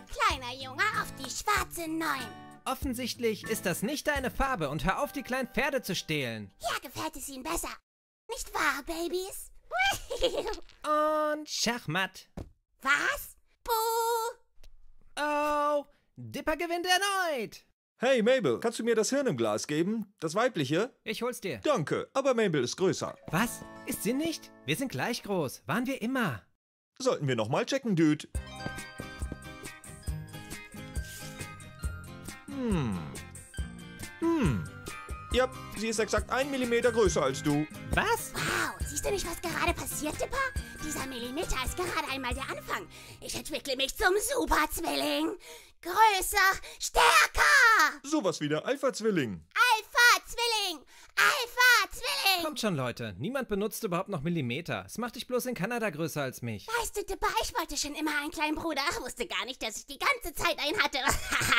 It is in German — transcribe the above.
Kleiner Junge auf die schwarze 9. Offensichtlich ist das nicht deine Farbe und hör auf, die kleinen Pferde zu stehlen. Ja, gefällt es Ihnen besser. Nicht wahr, Babys? Und Schachmatt. Was? Buh! Oh, Dipper gewinnt erneut. Hey Mabel, kannst du mir das Hirn im Glas geben? Das weibliche? Ich hol's dir. Danke, aber Mabel ist größer. Was? Ist sie nicht? Wir sind gleich groß. Waren wir immer. Sollten wir nochmal checken, Dude. Ja, sie ist exakt 1 Millimeter größer als du. Was? Wow, siehst du nicht, was gerade passiert, Dipper? Dieser Millimeter ist gerade einmal der Anfang. Ich entwickle mich zum Superzwilling. Größer, stärker! Sowas wie der Alpha-Zwilling. Alpha-Zwilling! Alpha-Zwilling! Kommt schon, Leute. Niemand benutzt überhaupt noch Millimeter. Es macht dich bloß in Kanada größer als mich. Weißt du, Dipper, ich wollte schon immer einen kleinen Bruder. Wusste gar nicht, dass ich die ganze Zeit einen hatte.